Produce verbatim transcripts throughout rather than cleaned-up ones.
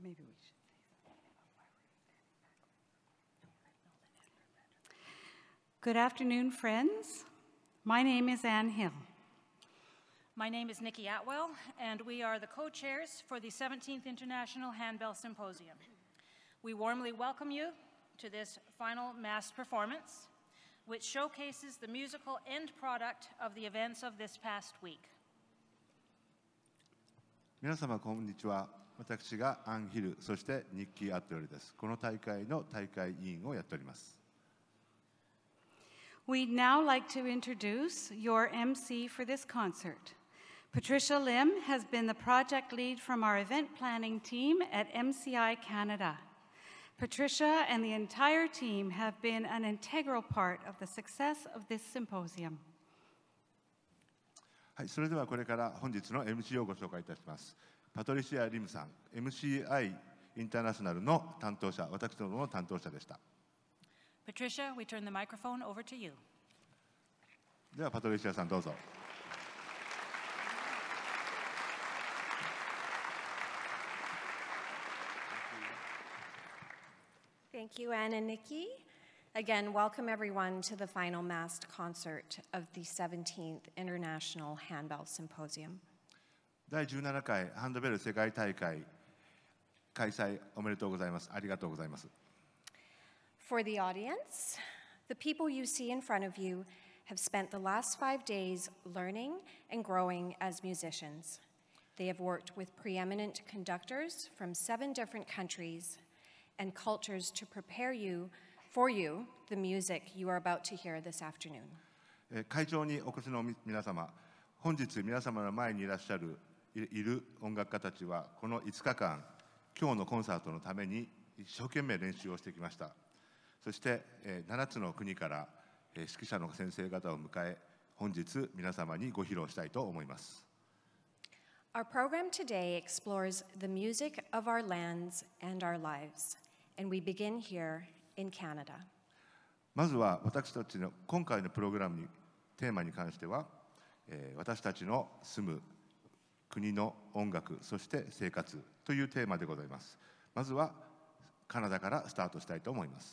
maybe we should say something. Good afternoon, friends. My name is Anne Hill. My name is Nikki Atwell, and we are the co-chairs for the seventeenth International Handbell Symposium. We warmly welcome you to this final massed performance, which showcases the musical end product of the events of this past week. 皆様こんにちは。私がアン・ヒル、そしてニッキー・アットウェルです。この大会の大会委員をやっております。 We'd now like to introduce your M C for this concert. Patricia Lim has been the project lead from our event planning team at M C I Canada. Patricia and the entire team have been an integral part of the success of this symposium. はい、それではこれから本日の エムシー をご紹介いたします。パトリシア・リムさん、エムシーアイ インターナショナルの担当者、私どもの担当者でした。 Patricia, we turn the microphone over to you. ではパトリシアさんどうぞ。 Thank you, Anne and Nikki. Again, welcome everyone to the final massed concert of the seventeenth International Handbell Symposium. だいじゅうななかいハンドベル世界大会開催おめでとうございます。ありがとうございます。 For the audience, the people you see in front of you have spent the last five days learning and growing as musicians. They have worked with preeminent conductors from seven different countries and cultures to prepare you for you the music you are about to hear this afternoon. 会場にお越しの皆様、本日皆様の前にいらっしゃるいる音楽家たちはこのいつかかん、今日のコンサートのために一生懸命練習をしてきました。そしてななつの国から指揮者の先生方を迎え、本日皆様にご披露したいと思います。 Our program today explores the music of our lands and our lives, and we begin here in Canada. まずは私たちの今回のプログラムにテーマに関しては、えー、私たちの住む国の音楽、そして生活というテーマでございます。まずはカナダからスタートしたいと思います。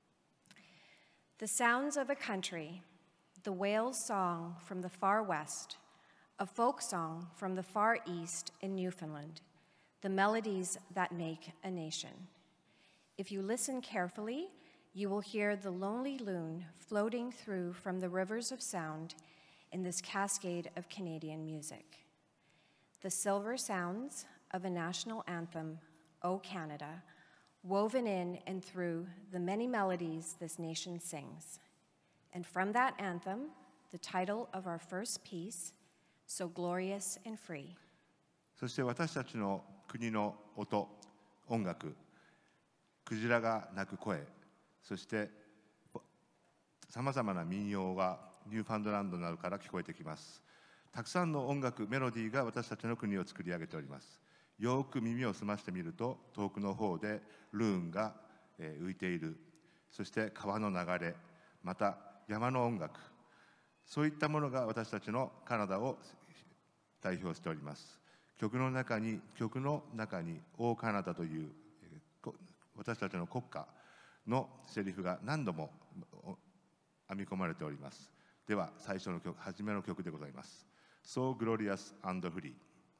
The sounds of a country, the whale song from the far west, a folk song from the far east in Newfoundland, the melodies that make a nation. If you listen carefully, you will hear the lonely loon floating through from the rivers of sound in this cascade of Canadian music. The silver sounds of a national anthem, O Canada, woven in and through the many melodies this nation sings. And from that anthem, the title of our first piece, So Glorious and Free. そして私たちの国の音、音楽、クジラが鳴く声、そしてさまざまな民謡がニューファンドランドなどから聞こえてきます。たくさんの音楽、メロディーが私たちの国を作り上げております。よく耳を澄ましてみると、遠くの方でルーンが浮いている、そして川の流れ、また山の音楽、そういったものが私たちのカナダを代表しております。曲の中に、曲の中に、オーカナダという私たちの国歌のセリフが何度も編み込まれております。では最初の曲、初めの曲でございます。So Glorious and Free.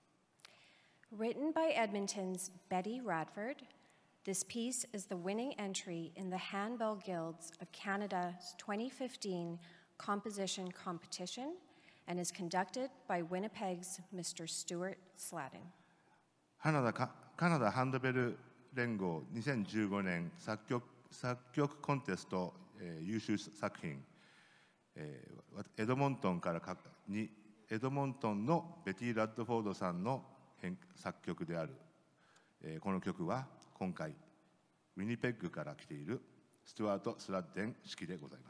Written by Edmonton's Betty Radford, this piece is the winning entry in the Handbell Guilds of Canada's twenty fifteen composition competition and is conducted by Winnipeg's Mister Stuart Sladden. カナダ、カナダハンドベル連合にせんじゅうごねん作曲、作曲コンテスト、えー、優秀作品、えー、エドモントンからかにエドモントンのベティ・ラッドフォードさんの作曲である、えー、この曲は今回ウィニペッグから来ているスチュワート・スラッデン指揮でございます。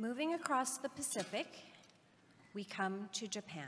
Moving across the Pacific, we come to Japan.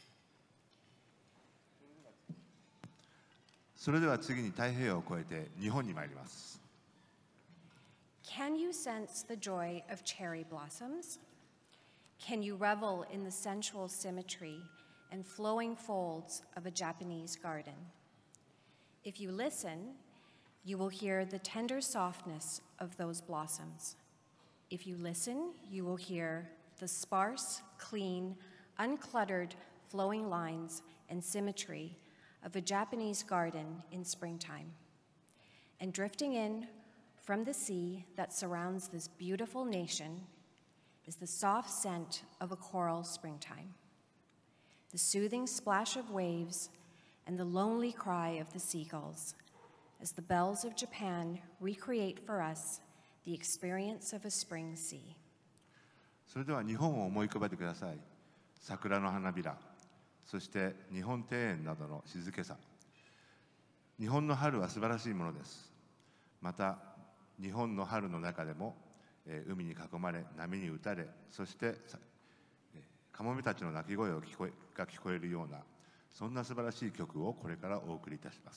それでは次に太平洋を越えて日本に参ります。 Can you sense the joy of cherry blossoms? Can you revel in the sensual symmetry and flowing folds of a Japanese garden? If you listen, you will hear the tender softness of those blossoms. If you listen, you will hear the sparse, clean, uncluttered, flowing lines and symmetry of a Japanese garden in springtime. And drifting in from the sea that surrounds this beautiful nation is the soft scent of a coral springtime, the soothing splash of waves, and the lonely cry of the seagulls as the bells of Japan recreate for us the experience of a spring sea. それでは日本を思い浮かべてください。桜の花びら、そして日本庭園などの静けさ。日本の春は素晴らしいものです。また日本の春の中でも、えー、海に囲まれ波に打たれ、そして、えー、カモメたちの鳴き声を聞こえが聞こえるような、そんな素晴らしい曲をこれからお送りいたします。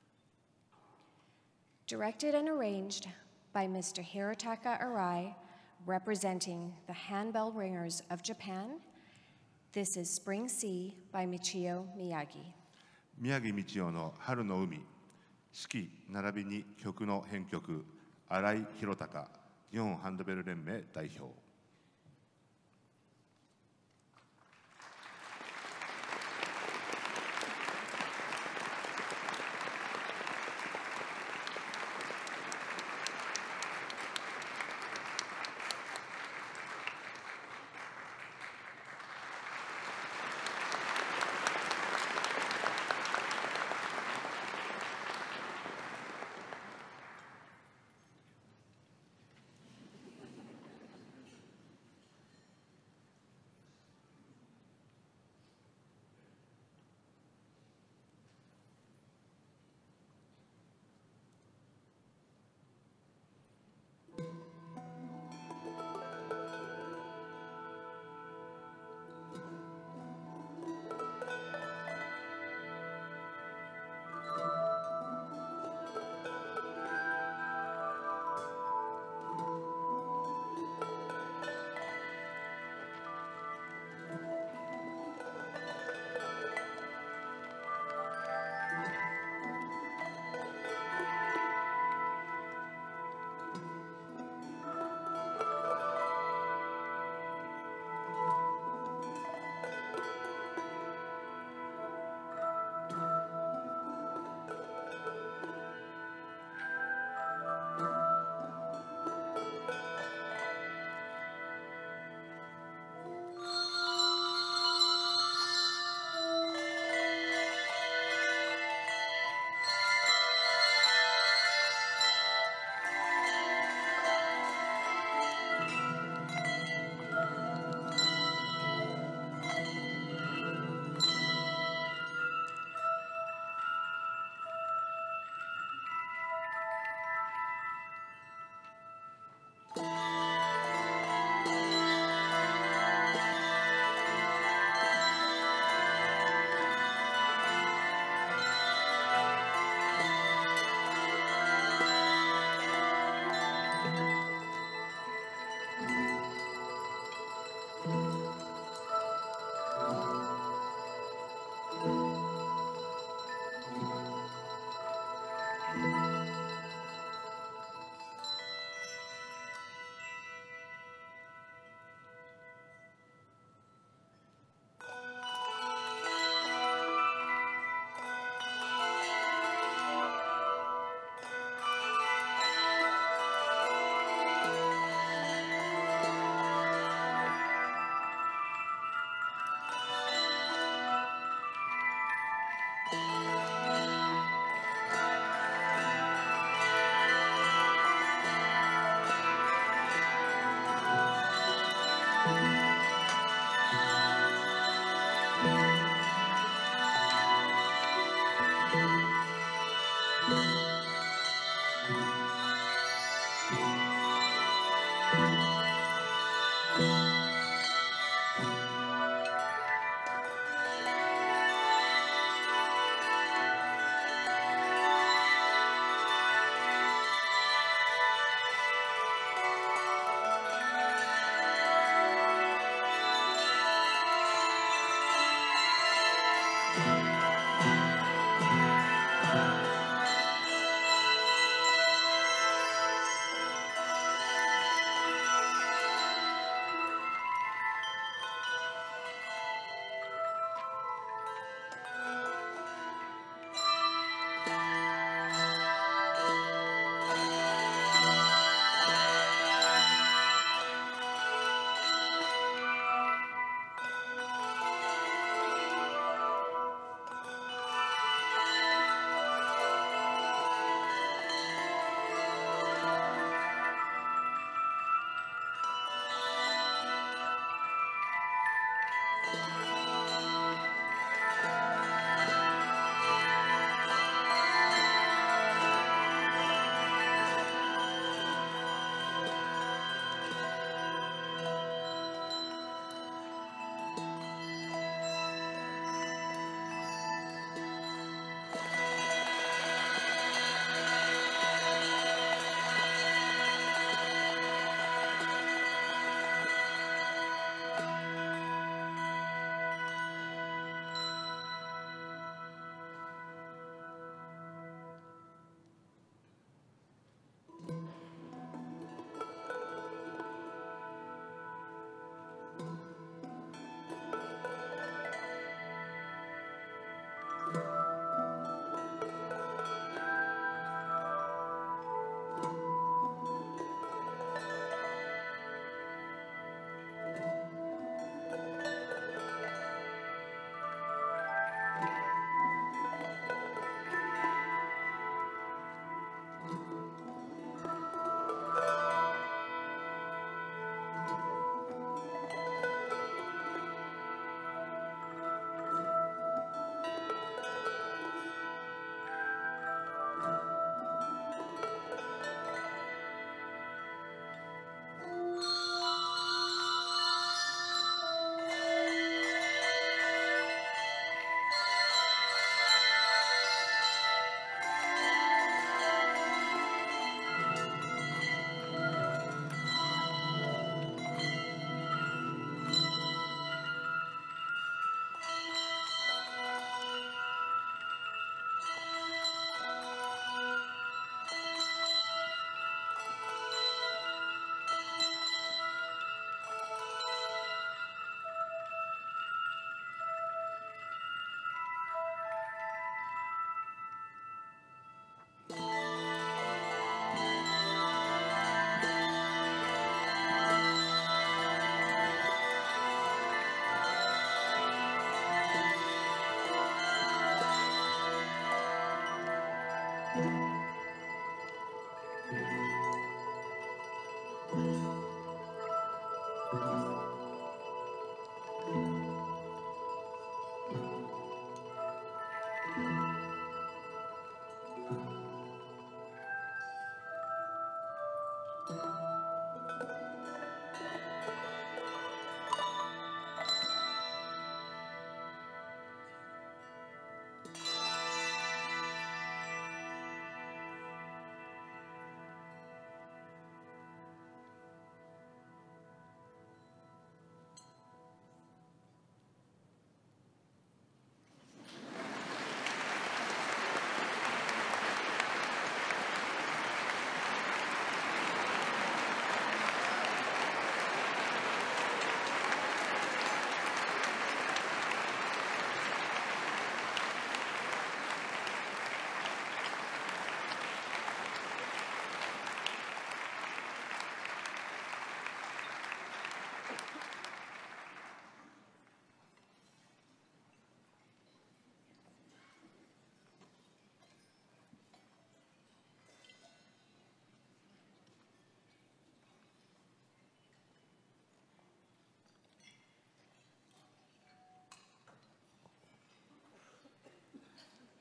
Directed and arranged by Mister Hirotaka Arai, representing the handbell ringers of Japan, this is Spring Sea by Michio Miyagi. 宮城道夫の春の海、指揮並びに曲の編曲、新井宏隆、日本ハンドベル連盟代表。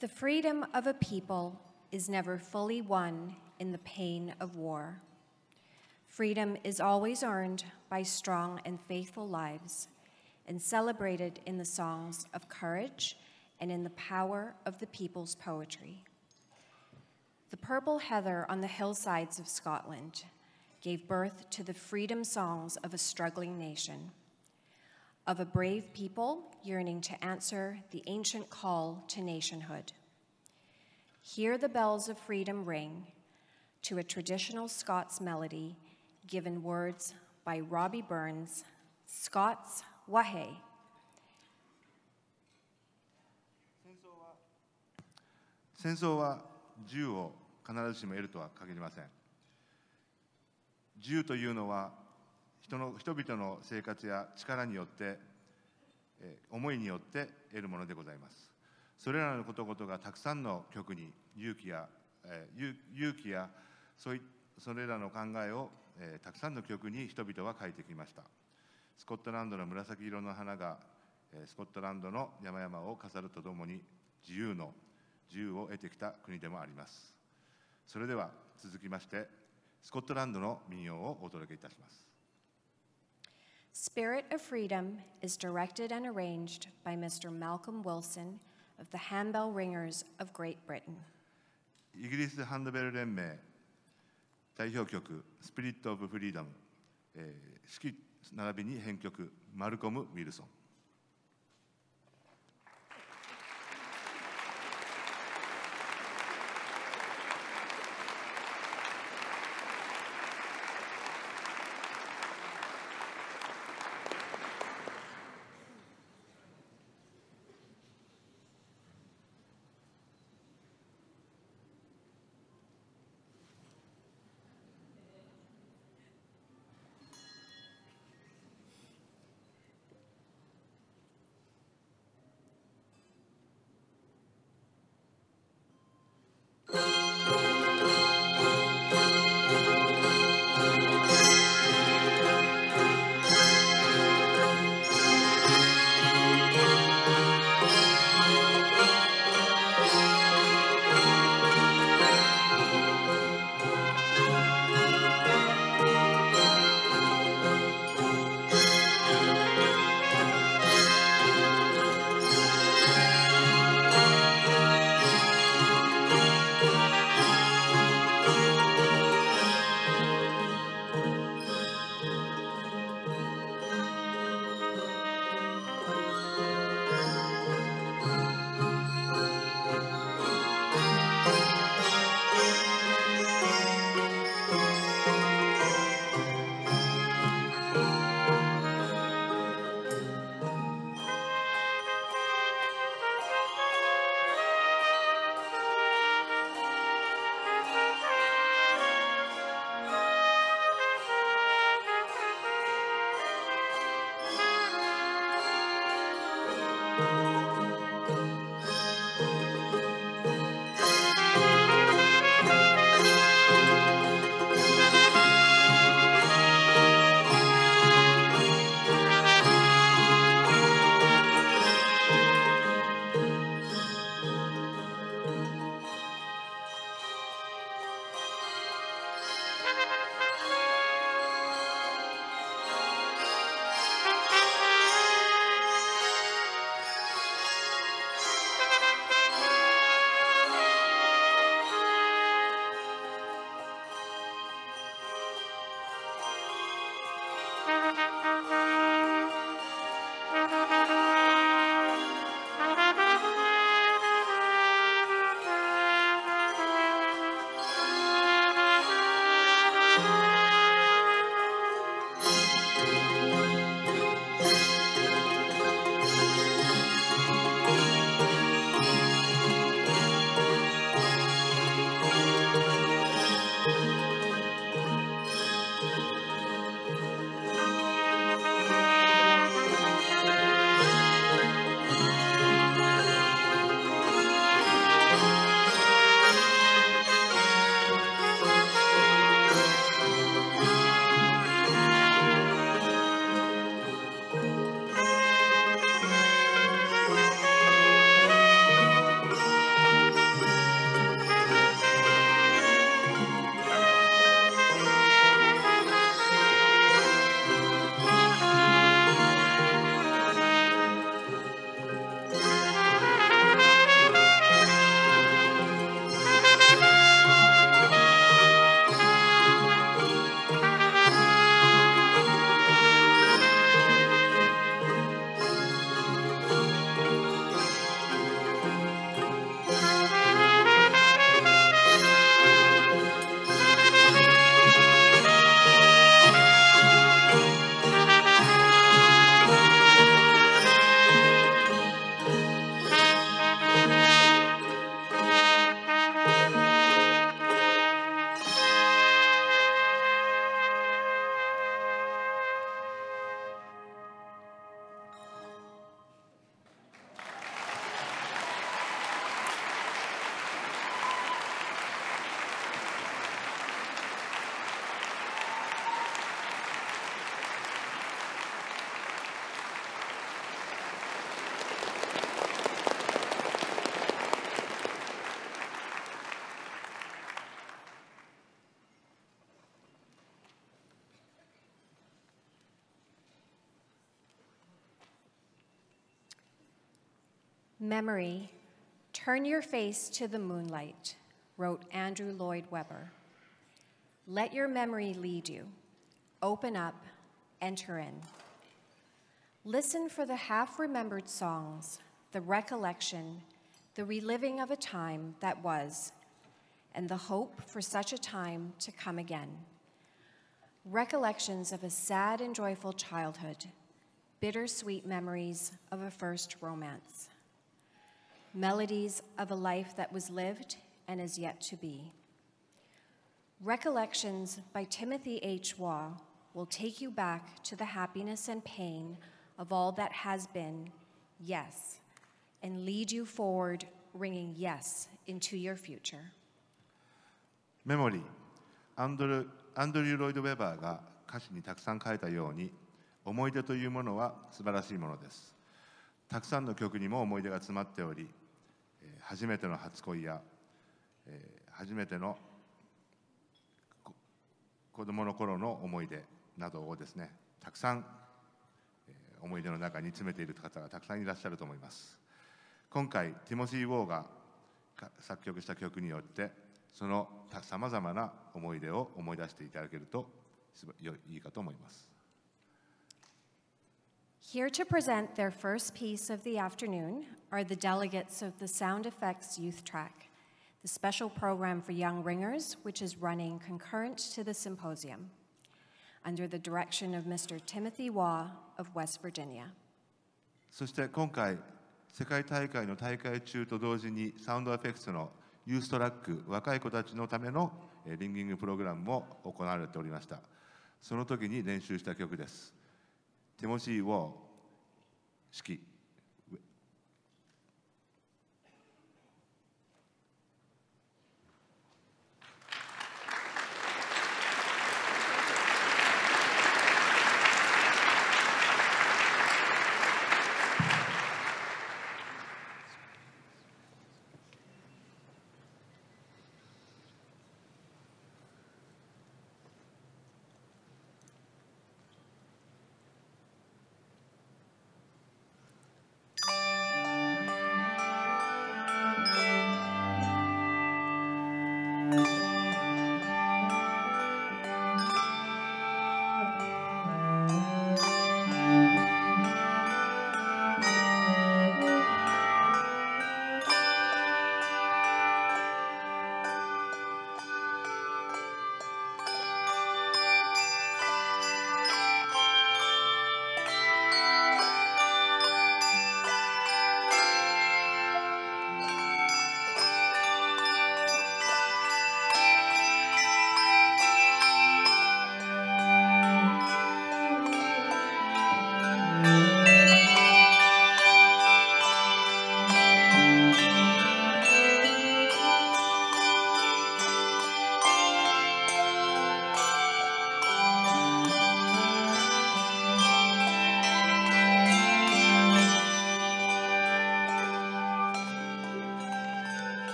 The freedom of a people is never fully won in the pain of war. Freedom is always earned by strong and faithful lives and celebrated in the songs of courage and in the power of the people's poetry. The purple heather on the hillsides of Scotland gave birth to the freedom songs of a struggling nation, of a brave people yearning to answer the ancient call to nationhood. Hear the bells of freedom ring to a traditional Scots melody given words by Robbie Burns, Scots Wahe. 戦争は自由を必ずしも得るとは限りません。自由というのは人の人々の生活や力によって、えー、思いによって得るものでございます。それらのことごとがたくさんの曲に勇気や、えー、勇気やそういそれらの考えを、えー、たくさんの曲に人々は書いてきました。スコットランドの紫色の花が、えー、スコットランドの山々を飾るとともに自由の自由を得てきた国でもあります。それでは続きましてスコットランドの民謡をお届けいたします。 Spirit of Freedom is directed and arranged by Mister Malcolm Wilson of the Handbell Ringers of Great Britain. イギリスハンドベル連盟代表曲「スピリット・オブ・フリーダム」えー、指揮並びに編曲マルコム・ウィルソン。 Memory, turn your face to the moonlight, wrote Andrew Lloyd Webber. Let your memory lead you. Open up, enter in. Listen for the half-remembered songs, the recollection, the reliving of a time that was, and the hope for such a time to come again. Recollections of a sad and joyful childhood, bittersweet memories of a first romance. Melodies of a life that was lived and is yet to be. Recollections by Timothy H. Waugh will take you back to the happiness and pain of all that has been, yes, and lead you forward, ringing yes into your future. メモリー、アンドル、アンドリュー・ロイド・ウェバーが歌詞にたくさん書いたように、思い出というものは素晴らしいものです。たくさんの曲にも思い出が詰まっており、初めての初恋や、初めての子供の頃の思い出などをですね、たくさん思い出の中に詰めている方がたくさんいらっしゃると思います。今回、ティモシー・ウォーが作曲した曲によって、そのさまざまな思い出を思い出していただけるといいかと思います。 Here to present their first piece of the afternoon are the delegates of the Sound Effects Youth Track, the special program for young ringers, which is running concurrent to the symposium, under the direction of Mister Timothy Waugh of West Virginia. そして今回、世界大会の大会中と同時にサウンドエフェクツのユーストラック、若い子たちのためのリンギングプログラムも行われておりました。その時に練習した曲です。ティモシー・ウォー指揮。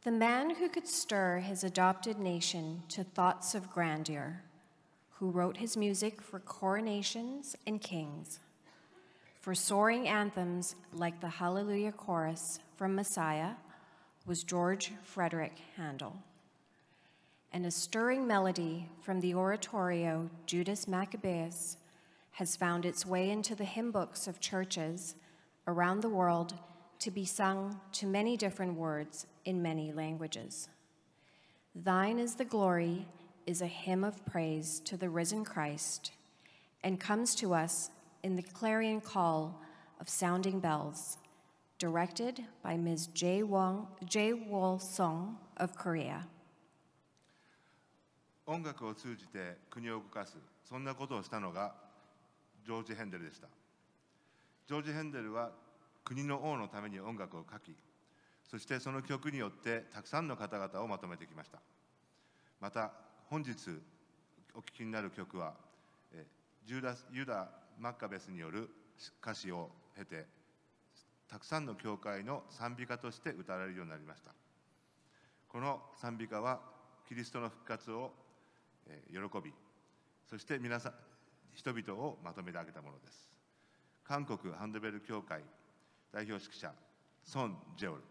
The man who could stir his adopted nation to thoughts of grandeur, who wrote his music for coronations and kings, for soaring anthems like the Hallelujah Chorus from Messiah, was George Frederick Handel. And a stirring melody from the oratorio Judas Maccabeus has found its way into the hymn books of churches around the world to be sung to many different words in many languages. Thine is the Glory is a hymn of praise to the risen Christ and comes to us in the clarion call of sounding bells, directed by Miz Jae Won, Jae Wol Song of Korea. 音楽を通じて国を動かす、そんなことをしたのがジョージ・ヘンデルでした。ジョージ・ヘンデルは国の王のために音楽を書き、そしてその曲によってたくさんの方々をまとめてきました。また本日お聴きになる曲はジュダス・ユダ・マッカベスによる歌詞を経て、たくさんの教会の賛美歌として歌われるようになりました。この賛美歌はキリストの復活を喜び、そして皆さん人々をまとめてあげたものです。韓国ハンドベル協会代表指揮者ソン・ジェオル。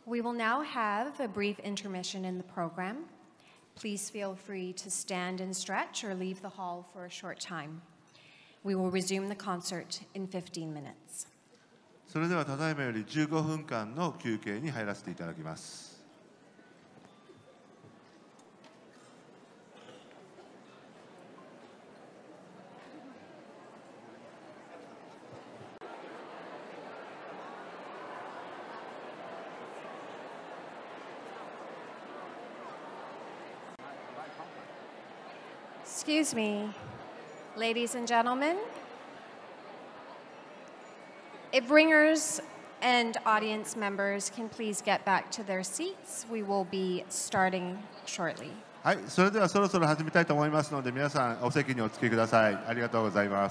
We will now have a brief intermission in the program. Please feel free to stand and stretch or leave the hall for a short time. We will resume the concert in fifteen minutes. それではただいまよりじゅうごふんかんの休憩に入らせていただきます。 Excuse me, ladies and gentlemen. If ringers and audience members can please get back to their seats, we will be starting shortly. はい、それではそろそろ始めたいと思いますので、皆さんお席にお着きください。ありがとうございます。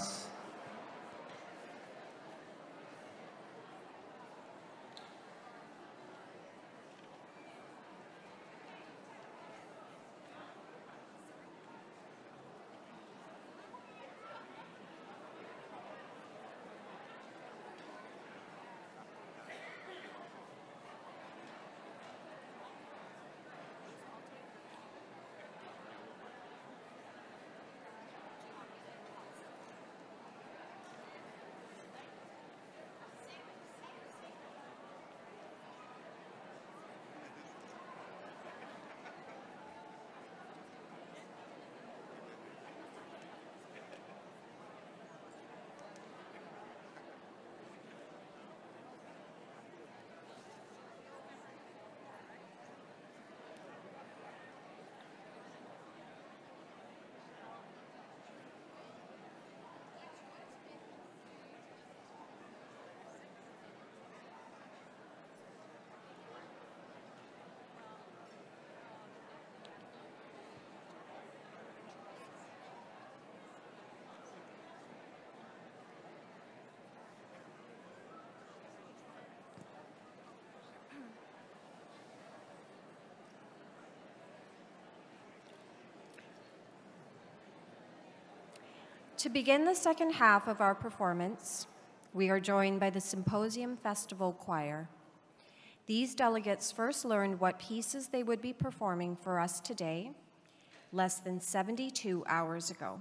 To begin the second half of our performance, we are joined by the Symposium Festival Choir. These delegates first learned what pieces they would be performing for us today, less than seventy-two hours ago,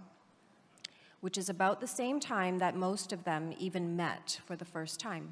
which is about the same time that most of them even met for the first time.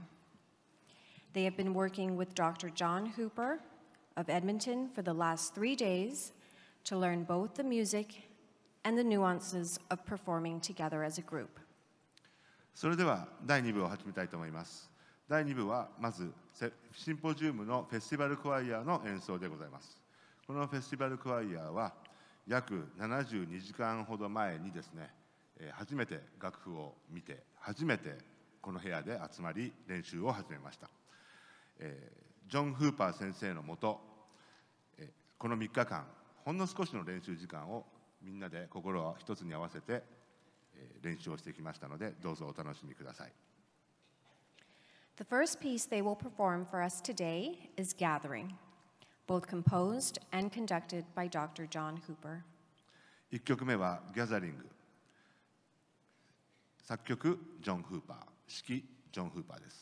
They have been working with Doctor John Hooper of Edmonton for the last three days to learn both the music and the nuances of performing together as a group. それではだいに部を始めたいと思います。だいに部はまずシンポジウムのフェスティバルクワイアの演奏でございます。このフェスティバルクワイアは約ななじゅうにじかんほど前にですね、初めて楽譜を見て、初めてこの部屋で集まり練習を始めました。ジョン・フーパー先生のもと、このみっかかん、ほんの少しの練習時間をみんなで心を一つに合わせて練習をしてきましたので、どうぞお楽しみください。 The first piece they will perform for us today is Gathering, both composed and conducted by Doctor John Hooper. いっきょくめはギャザリング。作曲ジョン・フーパー、指揮ジョン・フーパーです。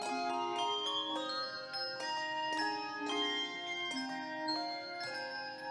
「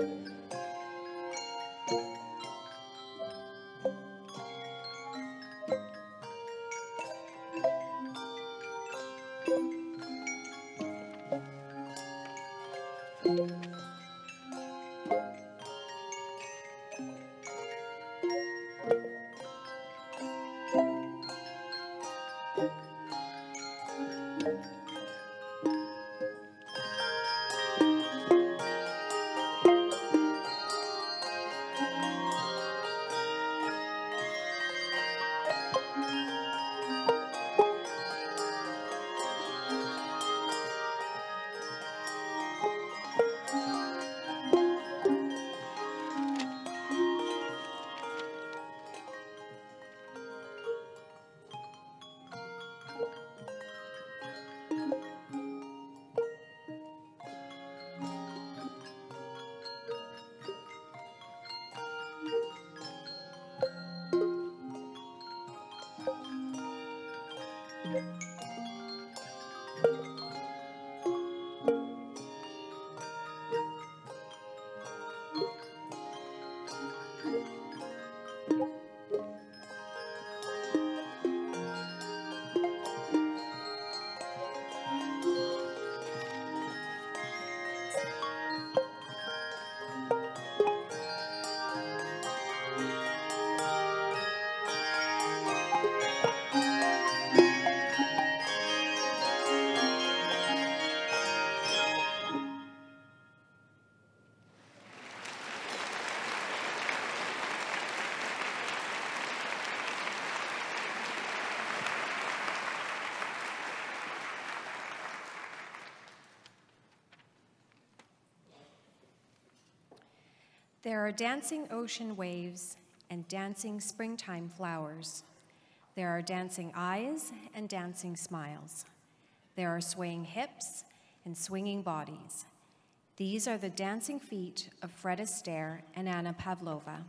There are dancing ocean waves and dancing springtime flowers. There are dancing eyes and dancing smiles. There are swaying hips and swinging bodies. These are the dancing feet of Fred Astaire and Anna Pavlova.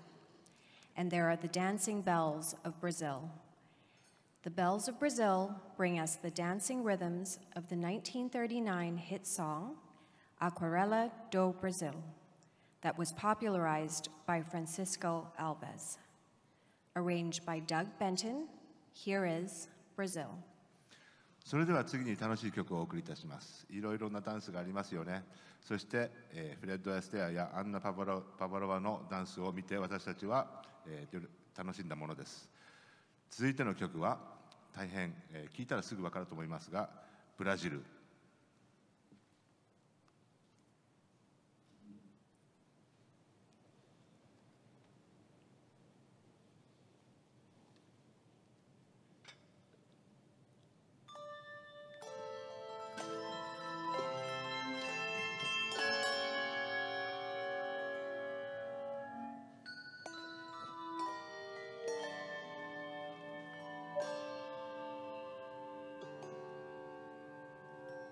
And there are the dancing bells of Brazil. The bells of Brazil bring us the dancing rhythms of the nineteen thirty-nine hit song, Aquarela do Brasil, that was popularized by Francisco Alves. Arranged by Doug Benton, here is Brazil. それでは次に楽しい曲をお送りいたします。いろいろなダンスがありますよね。そして、えー、フレッド・アステアやアンナ・パバロ、パバロワのダンスを見て私たちは、えー、楽しんだものです。続いての曲は大変、えー、聞いたらすぐ分かると思いますが、ブラジル。 「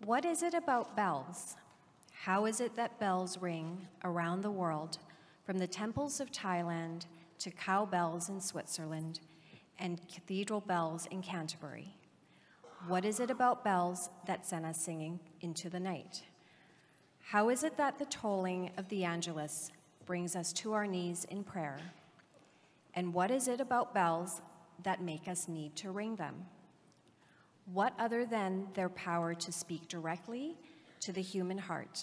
What is it about bells? How is it that bells ring around the world, from the temples of Thailand to cowbells in Switzerland and cathedral bells in Canterbury? What is it about bells that send us singing into the night? How is it that the tolling of the Angelus brings us to our knees in prayer? And what is it about bells that make us need to ring them? What other than their power to speak directly to the human heart?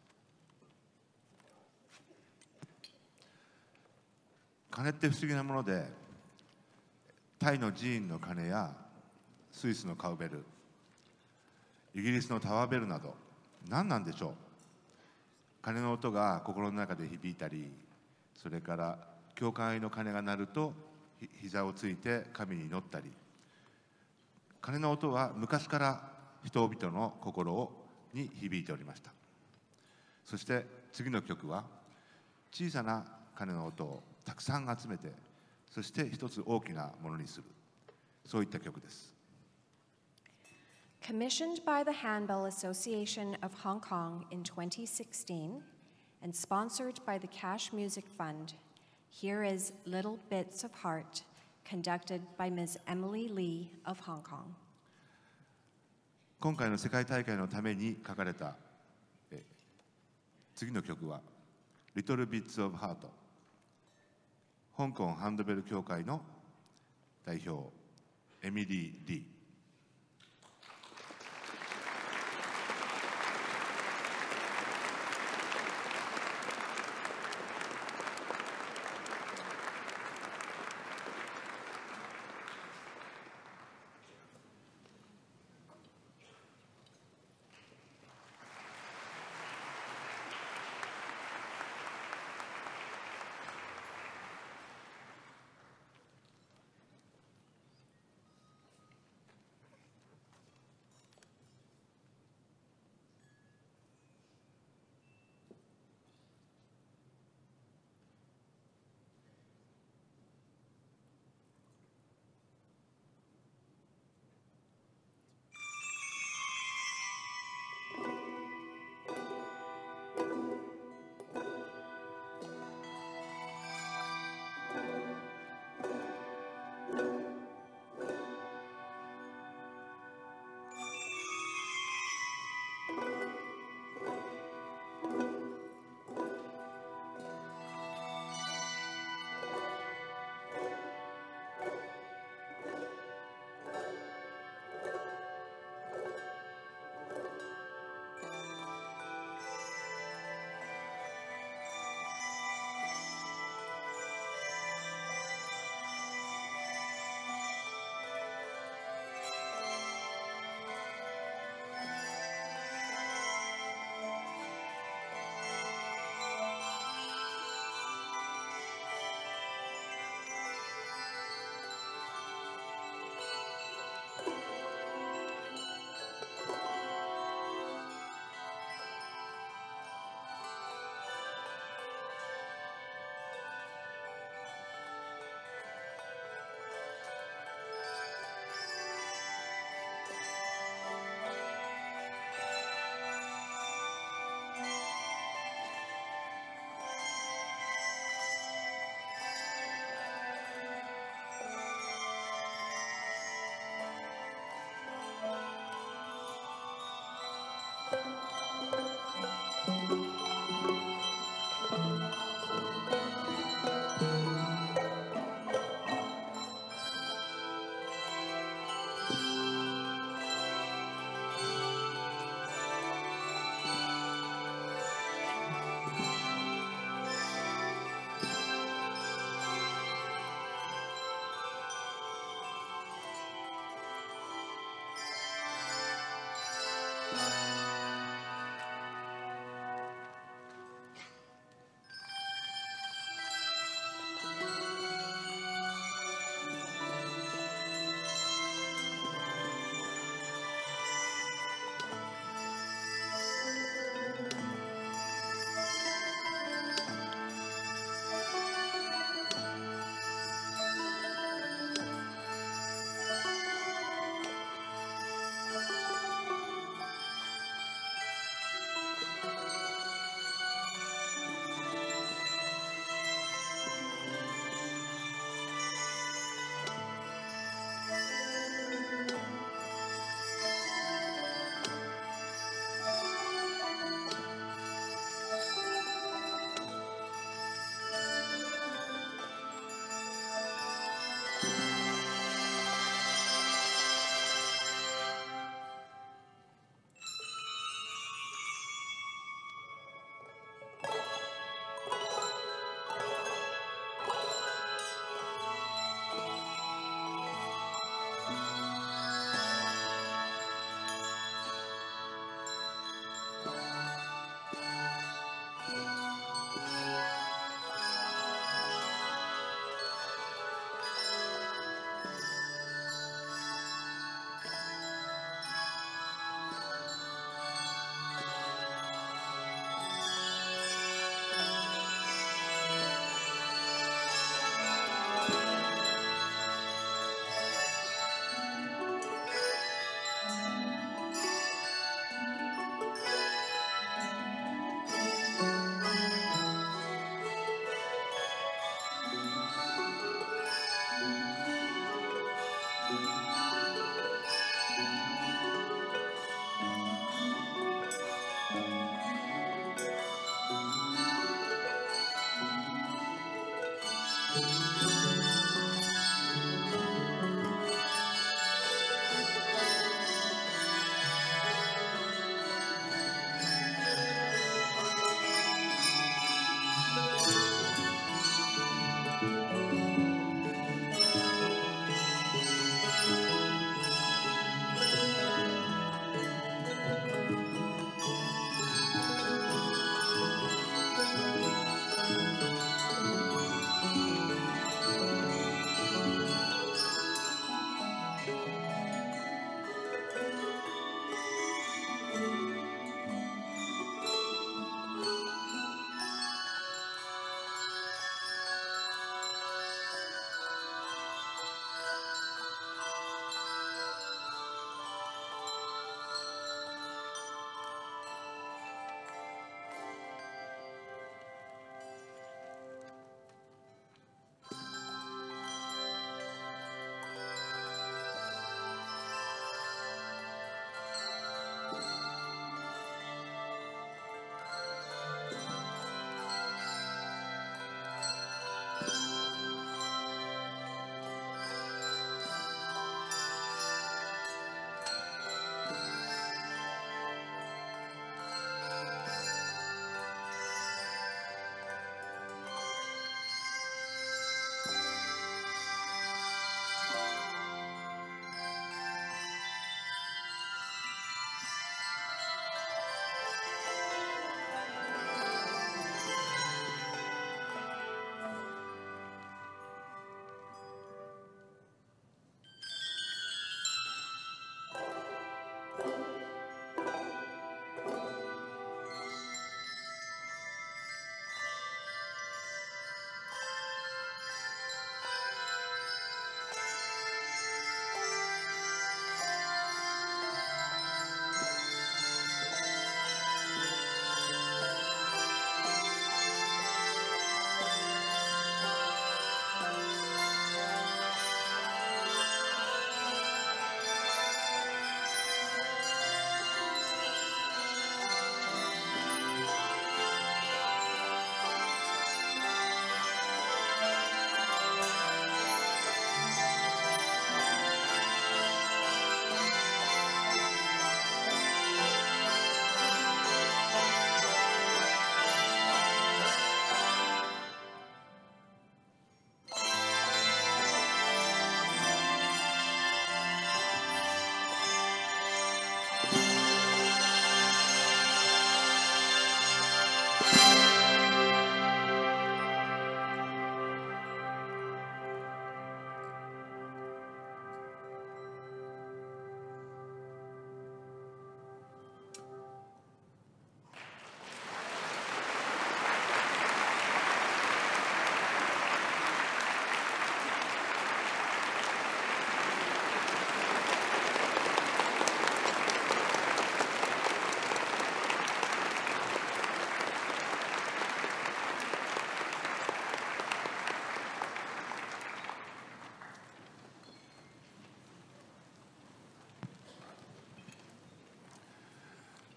鐘って不思議なもので、タイの寺院の鐘やスイスのカウベル、イギリスのタワーベルなど、何なんでしょう。鐘の音が心の中で響いたり、それから教会の鐘が鳴るとひ膝をついて神に祈ったり、鐘の音は昔から人々の心に響いておりました。そして次の曲は小さな鐘の音をたくさん集めて、そして一つ大きなものにする、そういった曲です。 Commissioned by the Handbell Association of Hong Kong in twenty sixteen and sponsored by the Cash Music Fund, here is Little Bits of Heart, conducted by Miz Emily Lee of Hong Kong. 今回の世界大会のために書かれたえ次の曲は Little Bits of Heart、 香港ハンドベル協会の代表エミリー・リー。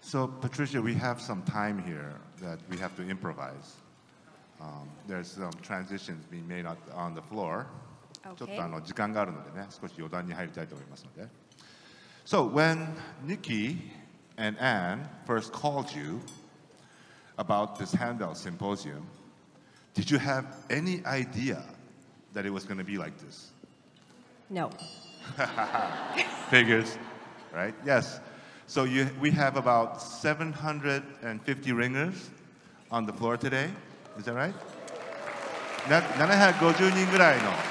So, Patricia, we have some time here that we have to improvise. Um, there's some transitions being made on, on the floor. Okay. ちょっとあの時間があるのでね、少し余談に入りたいと思いますので。So, when Nikki and Anne first called you about this handbell symposium, did you have any idea that it was going to be like this? No. Figures, right? Yes. So you, we have about seven hundred fifty ringers on the floor today. Is that right? なななひゃくごじゅうにんぐらいの。うんです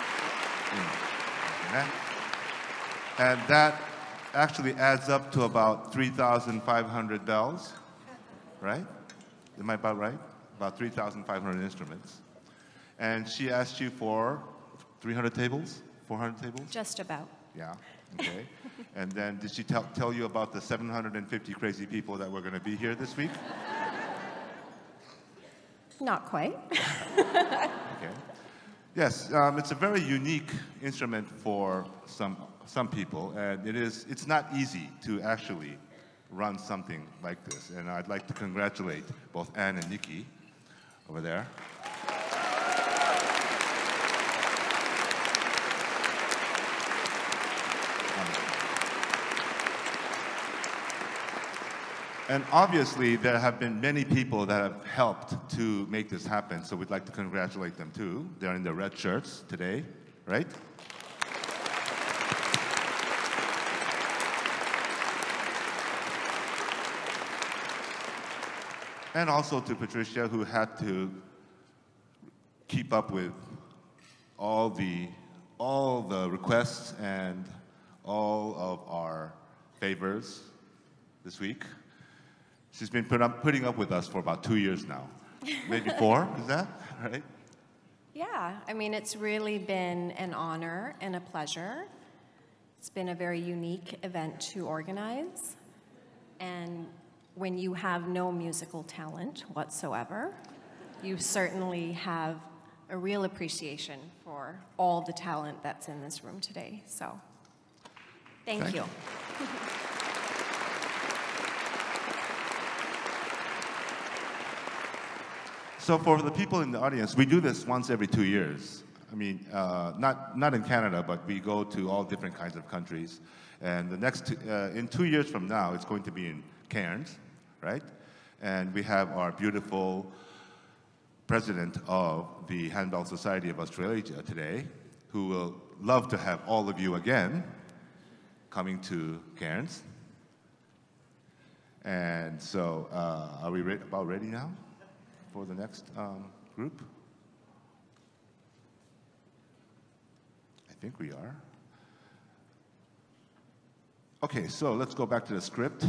ね。And that actually adds up to about three thousand five hundred bells, right? Am I about right? About three thousand five hundred instruments. And she asked you for three hundred tables, four hundred tables? Just about. Yeah, okay. And then did she tell, tell you about the seven hundred fifty crazy people that were going to be here this week? Not quite. Okay. Yes, um, it's a very unique instrument for some, some people, and it is, it's not easy to actually run something like this. And I'd like to congratulate both Anne and Nikki over there. And obviously, there have been many people that have helped to make this happen, so we'd like to congratulate them too. They're in the red shirts today, right? And also to Patricia, who had to keep up with all the, all the requests and all of our favors this week. She's been put up, putting up with us for about two years now. Maybe four, is that right? Yeah, I mean, it's really been an honor and a pleasure. It's been a very unique event to organize. And when you have no musical talent whatsoever, you certainly have a real appreciation for all the talent that's in this room today. So, thank, Thank you. you. So for the people in the audience, we do this once every two years. I mean, uh, not, not in Canada, but we go to all different kinds of countries. And the next, uh, in two years from now, it's going to be in Cairns, right? And we have our beautiful president of the Handbell Society of Australia today, who will love to have all of you again coming to Cairns. And so, uh, are we re- about ready now for the next um, group? I think we are. Okay, so let's go back to the script.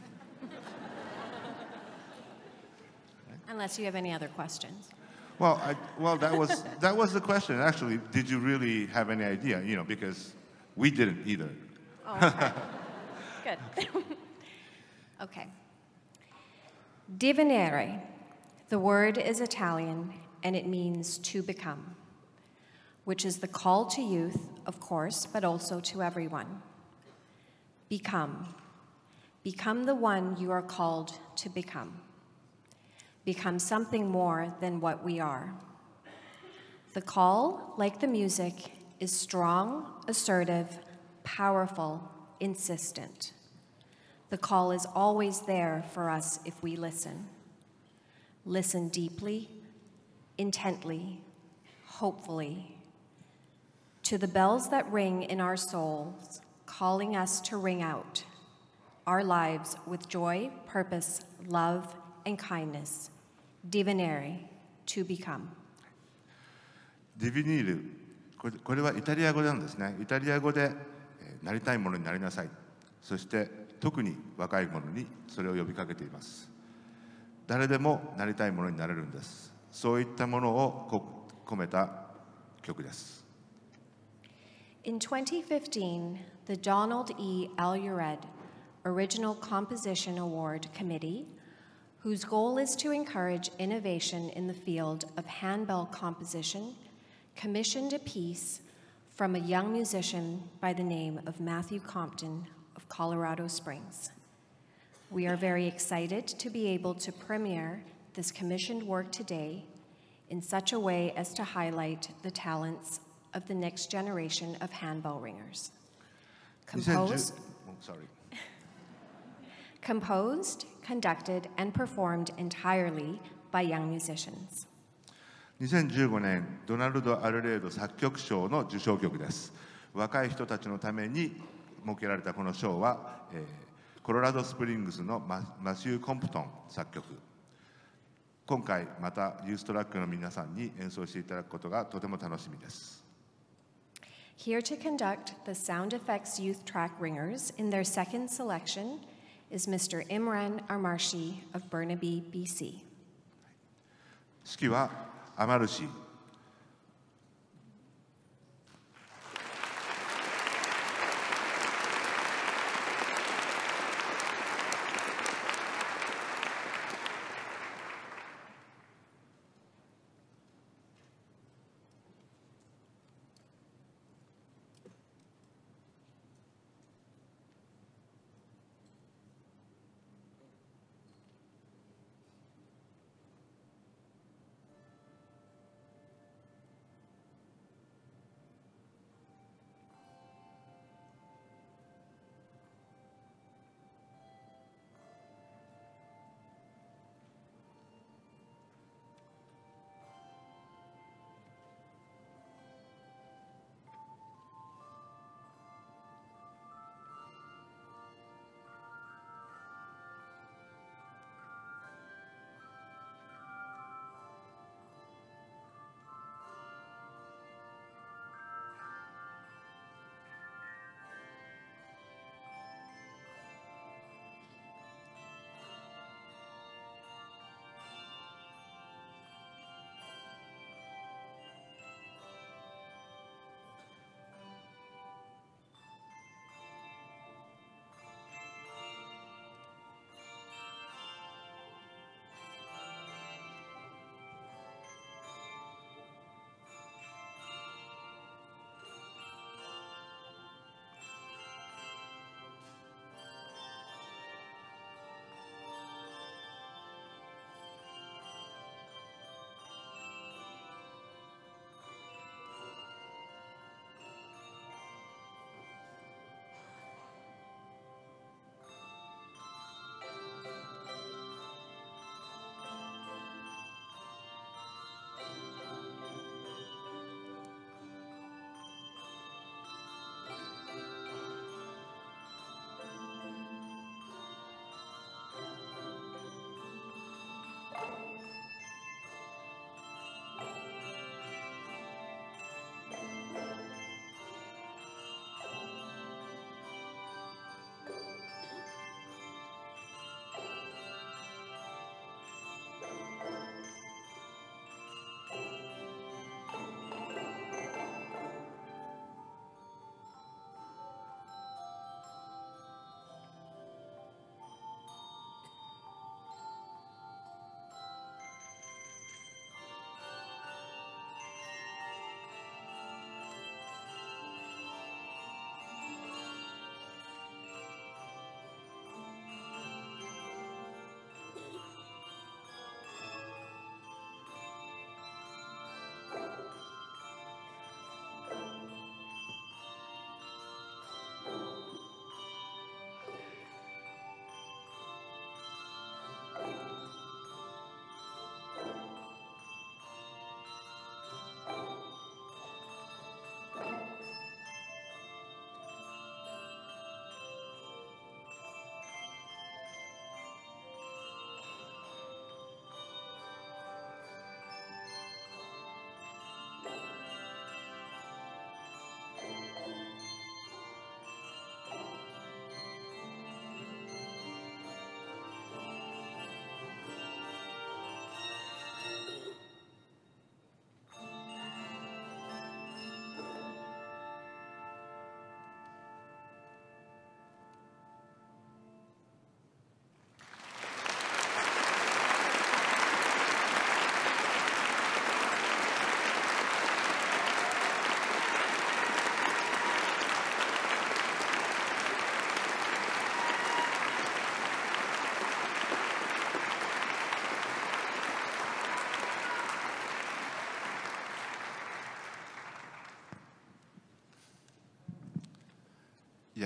Unless you have any other questions. Well, I, well, that was that was the question. Actually, did you really have any idea? You know, because we didn't either. Oh, okay. Good. Okay. Divenire. The word is Italian, and it means to become, which is the call to youth, of course, but also to everyone. Become. Become the one you are called to become. Become something more than what we are. The call, like the music, is strong, assertive, powerful, insistent. The call is always there for us if we listen. Listen deeply, intently, hopefully, to the bells that ring in our souls, calling us to ring out our lives with joy, purpose, love, and kindness. Divenire, to become. ディビニール、これ、これはイタリア語なんですね。イタリア語で、えーなりたいものになりなさい。そして特に若い者にそれを呼びかけています。誰でもなりたいものになれるんです。そういったものをこ込めた曲です。 In twenty fifteen, the Donald E. Alured Original Composition Award Committee, whose goal is to encourage innovation in the field of handbell composition, commissioned a piece from a young musician by the name of Matthew Compton of Colorado Springs. We are very excited to be able to premiere this commissioned work today in such a way as to highlight the talents of the next generation of handbell ringers. Composed, oh, sorry. composed, conducted, and performed entirely by young musicians. にせんじゅうごねんドナルド・アルレード作曲賞の受賞曲です。若い人たちのために設けられたこの賞は、えー、コロラドスプリングスの マ, マシュー・コンプトン作曲。今回またユーストラックの皆さんに演奏していただくことがとても楽しみです。 Here to conduct the Sound Effects Youth Track Ringers in their second selection is Mister Imran Armarshi of Burnaby, B C. 指揮はアマルシー。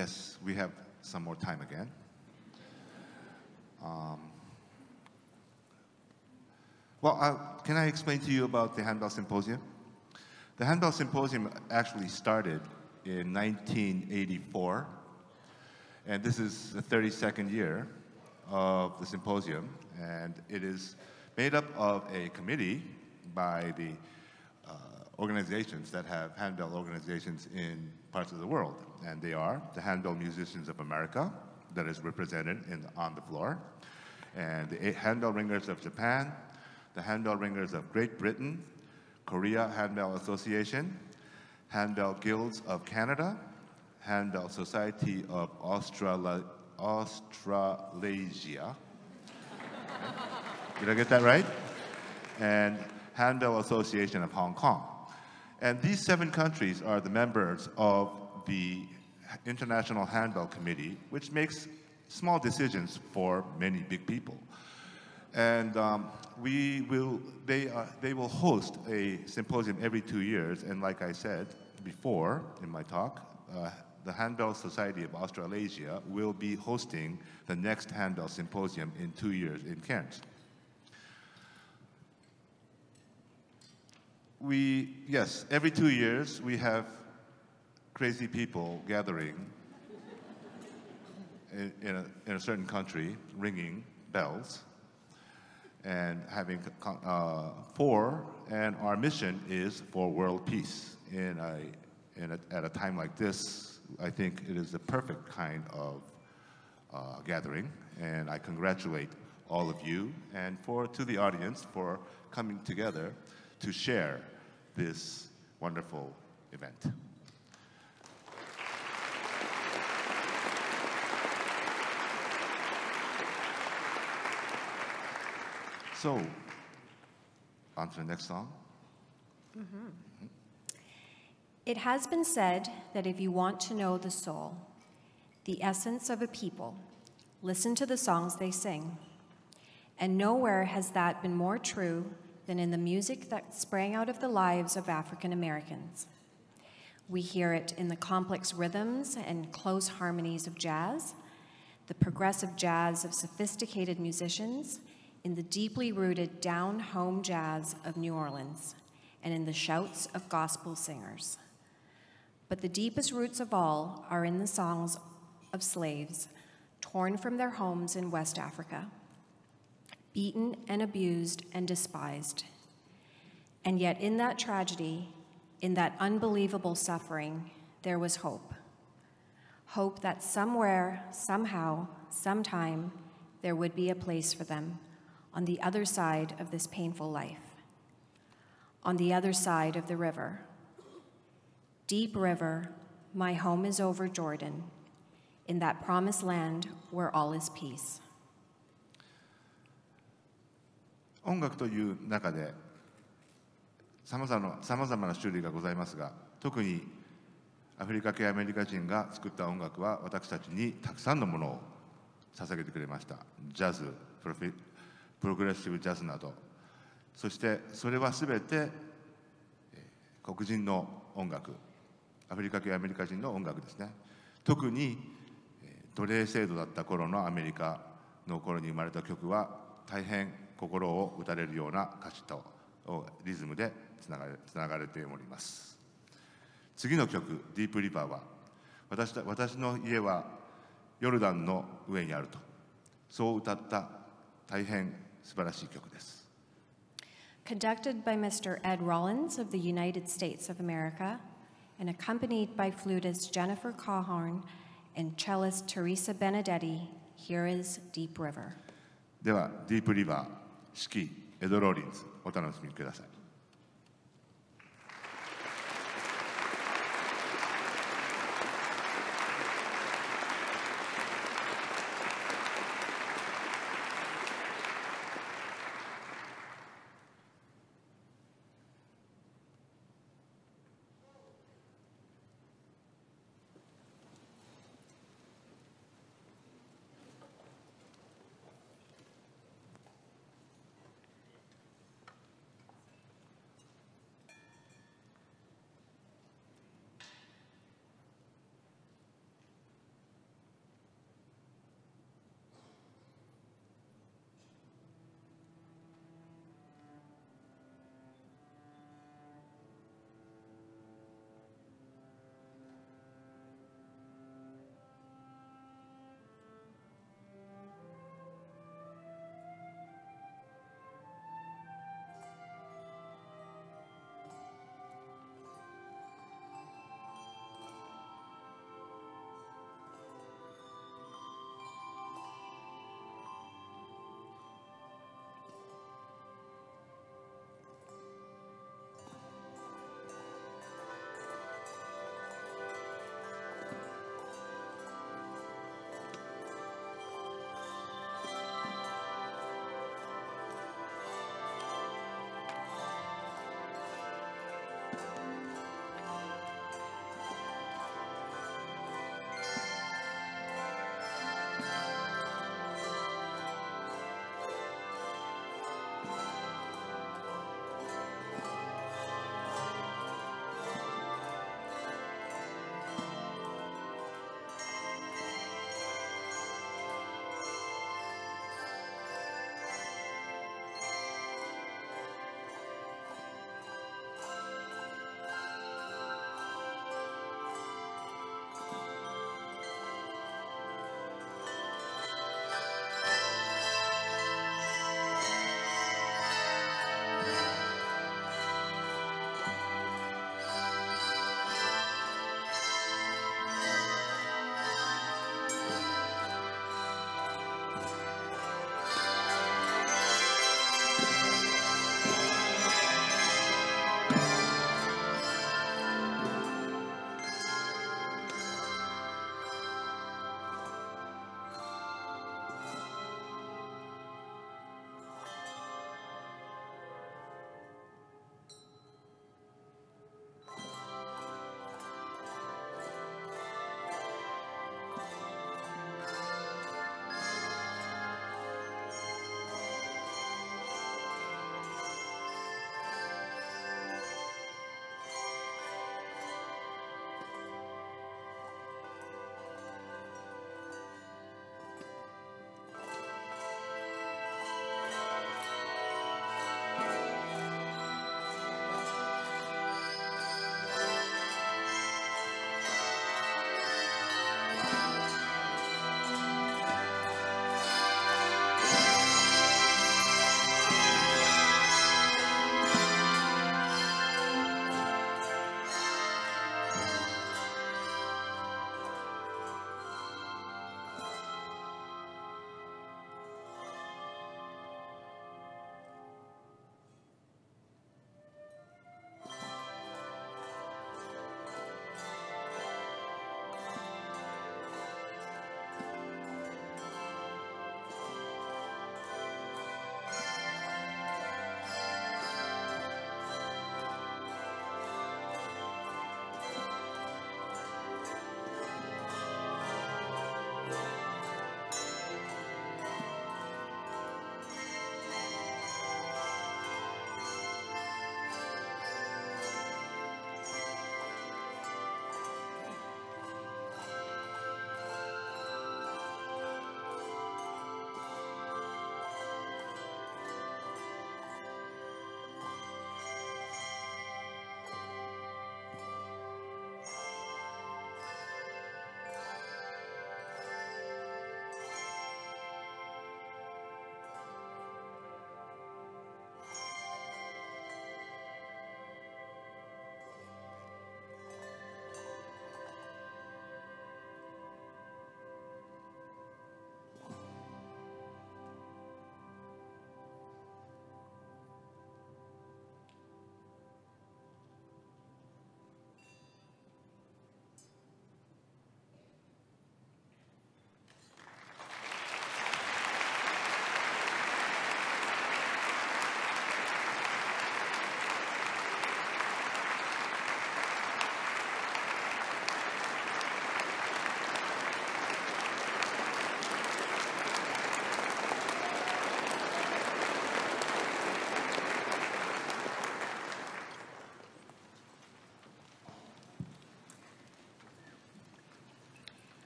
yes, we have some more time again. Um, well, uh, can I explain to you about the Handbell Symposium? The Handbell Symposium actually started in nineteen eighty-four, and this is the thirty-second year of the symposium, and it is made up of a committee by the uh, organizations that have handbell organizations in parts of the world, and they are the Handbell Musicians of America, that is represented in, on the floor, and the Handbell Ringers of Japan, the Handbell Ringers of Great Britain, Korea Handbell Association, Handbell Guilds of Canada, Handbell Society of Australa Australasia. Did I get that right? And Handbell Association of Hong Kong. And these seven countries are the members of the International Handbell Committee, which makes small decisions for many big people. And um, we will, they, uh, they will host a symposium every two years. And like I said before in my talk, uh, the Handbell Society of Australasia will be hosting the next Handbell Symposium in two years in Cairns. We, yes, every two years we have crazy people gathering in, in, a, in a certain country, ringing bells and having uh, for, and our mission is for world peace. In a, in a, at a time like this, I think it is the perfect kind of uh, gathering, and I congratulate all of you and for to the audience for coming together to share this wonderful event. So, on to the next song. Mm-hmm. Mm-hmm. It has been said that if you want to know the soul, the essence of a people, listen to the songs they sing. And nowhere has that been more true than in the music that sprang out of the lives of African Americans. We hear it in the complex rhythms and close harmonies of jazz, the progressive jazz of sophisticated musicians, in the deeply rooted down-home jazz of New Orleans, and in the shouts of gospel singers. But the deepest roots of all are in the songs of slaves torn from their homes in West Africa, beaten and abused and despised. And yet in that tragedy, in that unbelievable suffering, there was hope. Hope that somewhere, somehow, sometime, there would be a place for them on the other side of this painful life, on the other side of the river. Deep river, my home is over Jordan, in that promised land where all is peace. 音楽という中でさまざまな、さまざまな種類がございますが、特にアフリカ系アメリカ人が作った音楽は私たちにたくさんのものを捧げてくれました。ジャズ、プロフィプログレッシブジャズなど、そしてそれは全て黒人の音楽、アフリカ系アメリカ人の音楽ですね。特に奴隷制度だった頃のアメリカの頃に生まれた曲は大変心を打たれるような歌詞とリズムでつながれ、つながれております。次の曲「ディープリバーは」私た、私の家はヨルダンの上にあると、そう歌った大変素晴らしい曲です。 Conducted by Mister Ed Rollins of the United States of America and accompanied by flutist Jennifer Cawhorn and cellist Teresa Benedetti, here is Deep River. では、ディープリバー、指揮、エド・ローリンズ、お楽しみください。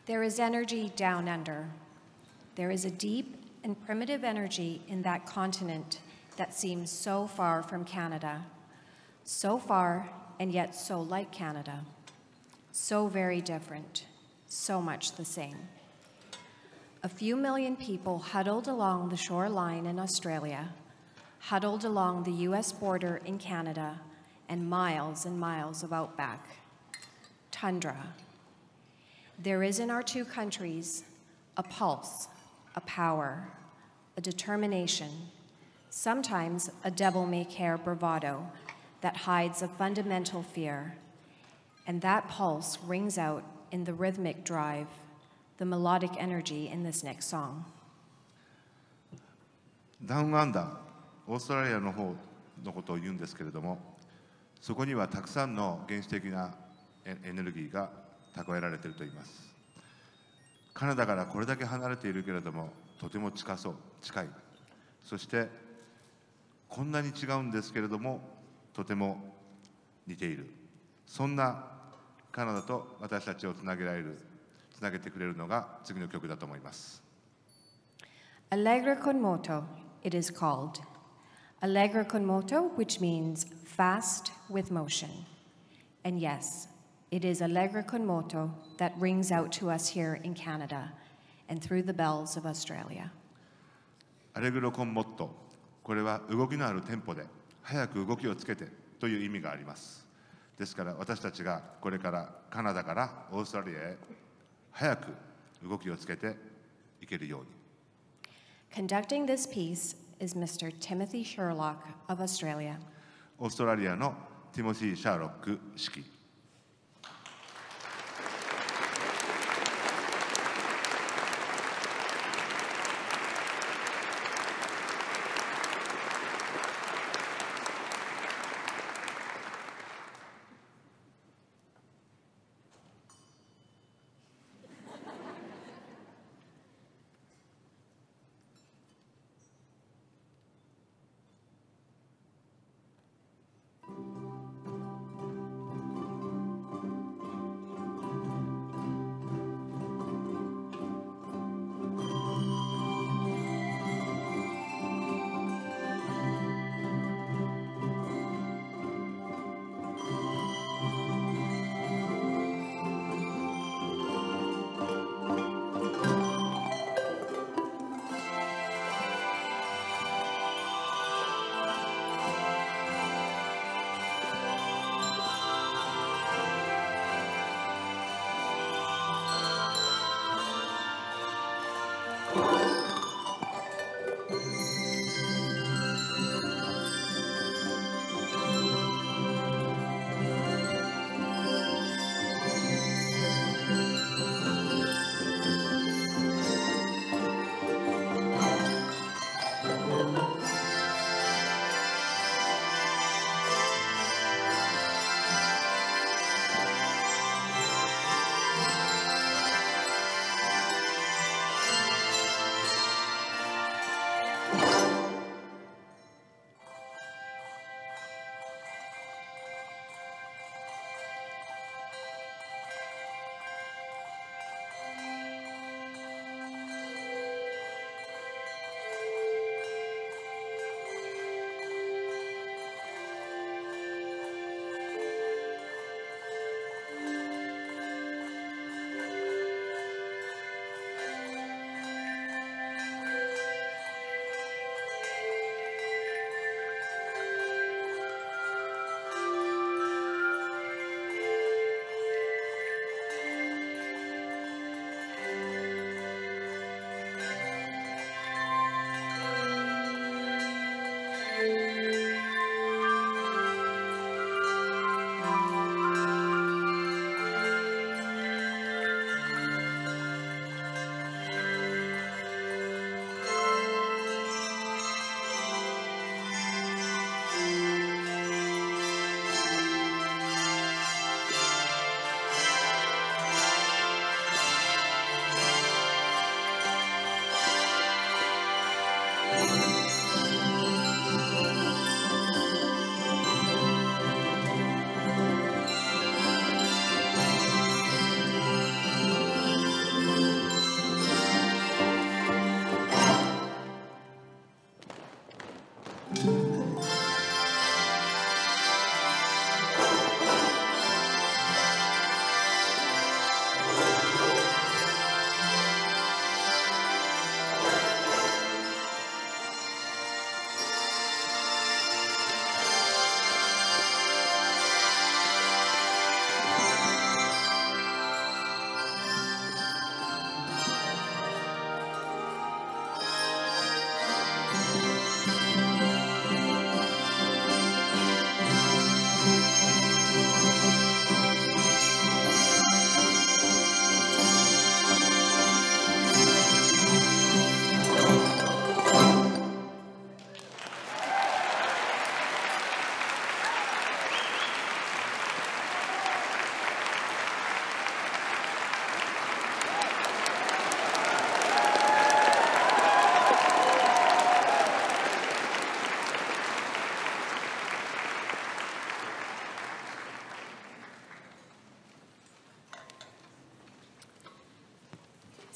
There is energy down under. There is a deep and primitive energy in that continent that seems so far from Canada, so far and yet so like Canada, so very different, so much the same. A few million people huddled along the shoreline in Australia, huddled along the U S border in Canada, and miles and miles of outback. Tundra. There is in our two countries a pulse, a power, a determination, sometimes a devil-may-care bravado that hides a fundamental fear. And that pulse rings out in the rhythmic drive, the melodic energy in this next song. ダウンアンダー、オーストラリアの方のことを言うんですけれども、そこにはたくさんの原始的なエネルギーが蓄えられていると言います。カナダからこれだけ離れているけれども、とても近そう、近い。そしてこんなに違うんですけれども、とても似ている。そんなカナダと私たちをつなげられる、つなげてくれるのが次の曲だと思います。 Allegro con moto, it is called. Allegro con moto, which means fast with motion. And yes, it is Allegro con moto that rings out to us here in Canada and through the bells of Australia. Allegro con moto、これは動きのあるテンポで早く動きをつけてという意味があります。ですから私たちがこれからカナダからオーストラリアへ早く動きをつけていけるように。 Conducting this piece is Mister Timothy Sherlock of Australia. オーストラリアのティモシー・シャーロック指揮。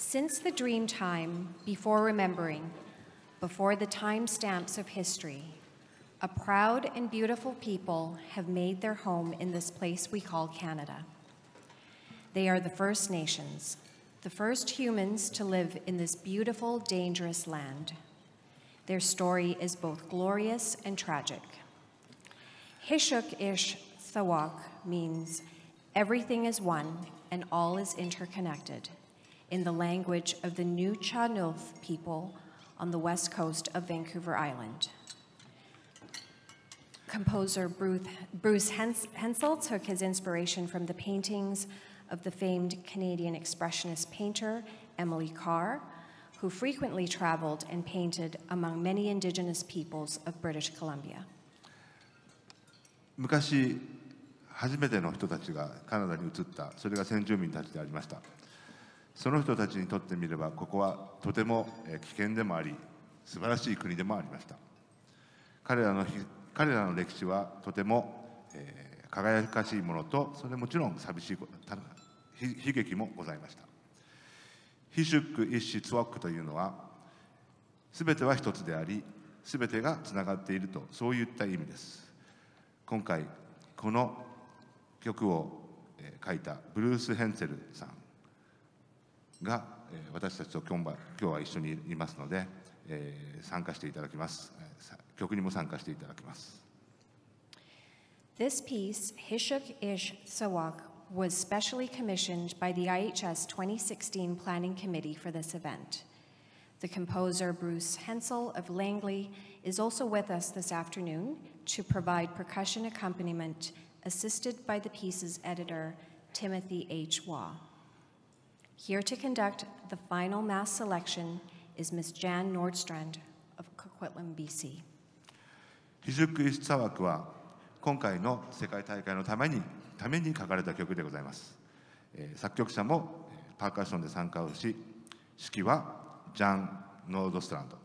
Since the dream time, before remembering, before the time stamps of history, a proud and beautiful people have made their home in this place we call Canada. They are the First Nations, the first humans to live in this beautiful, dangerous land. Their story is both glorious and tragic. Hishuk Ish Thawak means everything is one and all is interconnected in the language of the Nuu-chah-nulth people on the west coast of Vancouver Island. Composer Bruce Hensel took his inspiration from the paintings of the famed Canadian expressionist painter Emily Carr, who frequently traveled and painted among many Indigenous peoples of British Columbia. 昔、初めての人たちがカナダに移った、それが先住民たちでありました。その人たちにとってみれば、ここはとても危険でもあり、素晴らしい国でもありました。彼らの彼らの歴史はとても、えー、輝かしいものと、それもちろん寂しい悲劇もございました。ヒシュック・イッシ・ツワックというのは、すべては一つであり、すべてがつながっていると、そういった意味です。今回、この曲を、えー、書いたブルース・ヘンツェルさんが、えー、私たちと今日は、今日は一緒にいますので、えー、参加していただきます。曲にも参加していただきます。 This piece, Hishuk Ish Sawak, was specially commissioned by the I H S twenty sixteen Planning Committee for this event. The composer Bruce Hensel of Langley is also with us this afternoon to provide percussion accompaniment assisted by the piece's editor, Timothy H. Waugh. Here to conduct the final mass selection is Miss Jan Nordstrand of Coquitlam, B C. ヒシュック・イシ・ツァワクは今回の世界大会のためにために書かれた曲でございます。えー、作曲者もパーカッションで参加をし、指揮はジャン・ノードストランド。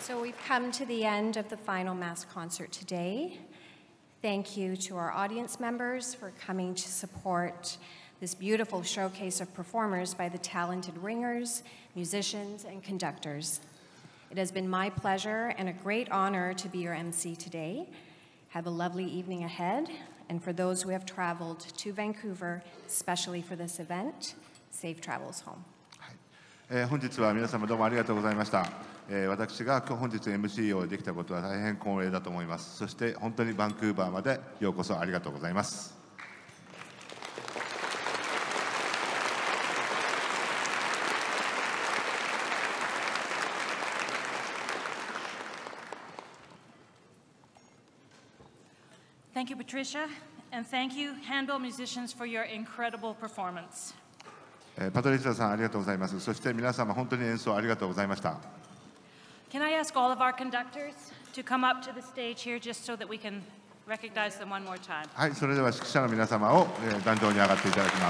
So we've come to the end of the final mass concert today. Thank you to our audience members for coming to support this beautiful showcase of performers by the talented ringers, musicians, and conductors. It has been my pleasure and a great honor to be your M C today. Have a lovely evening ahead, and for those who have traveled to Vancouver, especially for this event, safe travels home. えー、本日は皆様どうもありがとうございました。えー、私が今日本日 エムシー をできたことは大変光栄だと思います。そして本当にバンクーバーまでようこそありがとうございます。 Thank you, Patricia, and thank you, Handbell musicians, for your incredible performance. えー、パトリシアさんありがとうございます。そして皆様本当に演奏ありがとうございました。 Can I ask all of our conductors to come up to the stage here just so that we can recognize them one more time? はい、それでは指揮者の皆様を、えー、壇上に上がっていただきます。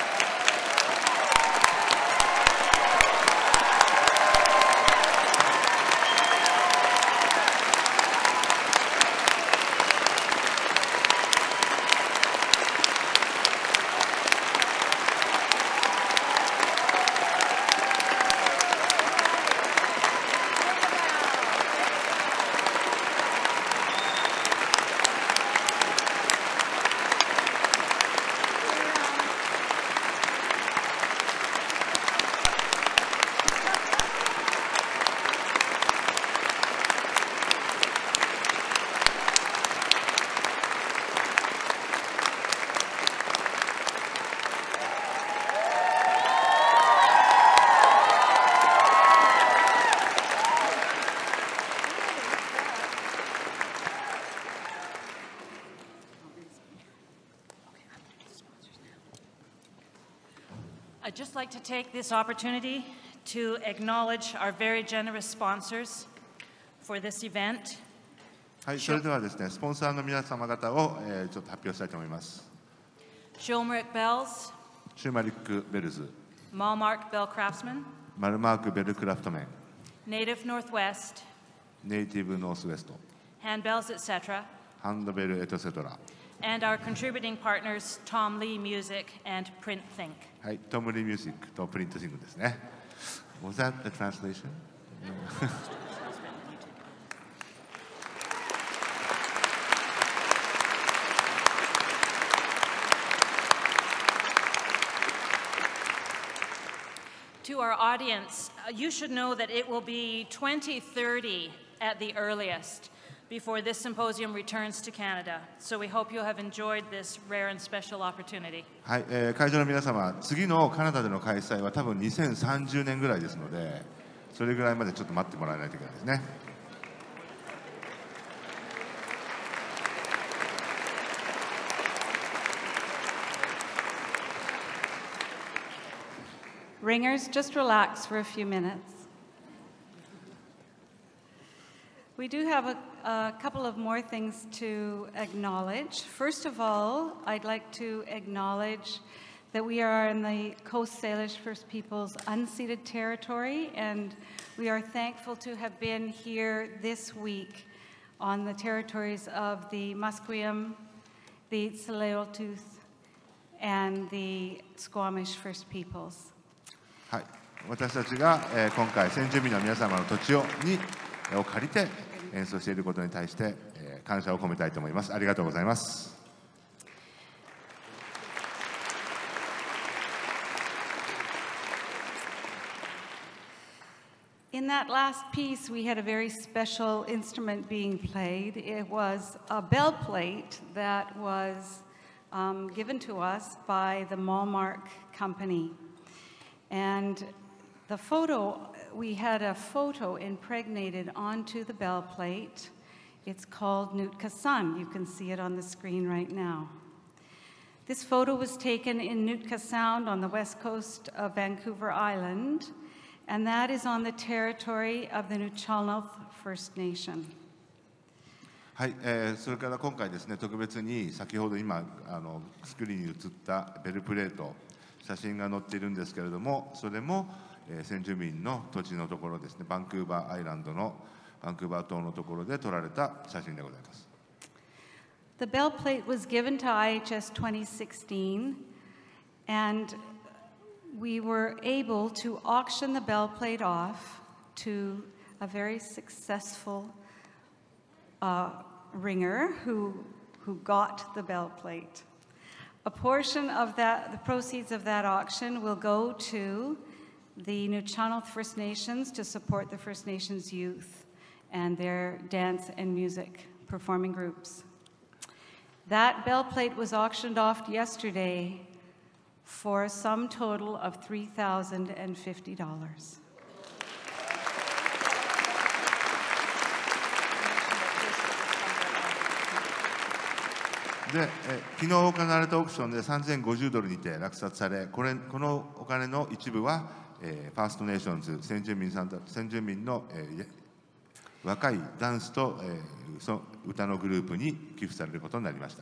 I'd just like to take this opportunity to acknowledge our very generous sponsors for this event. はい、それではですね、スポンサーの皆様方を、えー、ちょっと発表したいと思います。 Schulmerich Bells, シューマリック・ベルズ、 Malmark Bell Craftsman, マルマーク・ベルクラフトメン、 Native Northwest, ネイティブ・ノースウェスト、 Handbells, et cetera, ハンドベル・エトセトラ。 and our contributing partners, Tom Lee Music and Print Think. はい、トムリーミュージックとプリントシングですね。Was that the translation? To our audience, uh, you should know that it will be twenty thirty at the earliest before this symposium returns to Canada. So we hope you have enjoyed this rare and special opportunity. はい、えー、会場の皆様、次のカナダでの開催は多分にせんさんじゅうねんぐらいですので、それぐらいまでちょっと待ってもらわないといけないですね。 Ringers, just relax for a few minutes. We do have a, a couple of more things to acknowledge. First of all, I'd like to acknowledge that we are in the Coast Salish First Peoples unceded territory, and we are thankful to have been here this week on the territories of the Musqueam, the Tsleil-Waututh, and the Squamish First Peoples. はい、私たちが、えー、今回先住民の皆様の土地をにを借りて演奏していることに対して、えー、感謝を込めたいと思います。ありがとうございます。 In that last piece, we had a very special instrument being played. It was a bell plate that was um, given to us by the Malmark Company. And the photo, we had a photo impregnated onto the bell plate. It's called Nootka Sun. You can see it on the screen right now. This photo was taken in Nootka Sound on the west coast of Vancouver Island, and that is on the territory of the Nuu-chah-nulth First Nation. はい、えー、それから今回ですね、特別に先ほど今あのスクリーンに映ったベルプレート、写真が載っているんですけれども、それも、 えー、先住民の土地のところですね、バンクーバーアイランドのバンクーバー島のところで撮られた写真でございます。 The bell plate was given to I H S twenty sixteen, and we were able to auction the bell plate off to a very successful uh, ringer who, who got the bell plate. A portion of that, the proceeds of that auction will go to the Nuu-chah-nulth First Nations to support the First Nations youth and their dance and music performing groups. That bell plate was auctioned off yesterday for a sum total of three thousand fifty dollars. で、え昨日行われたオークションでさんぜんごじゅうドルにて落札され、これこのお金の一部は、えー、ファーストネーションズ先住民さん先住民の、えー、若いダンスと、えー、その歌のグループに寄付されることになりました。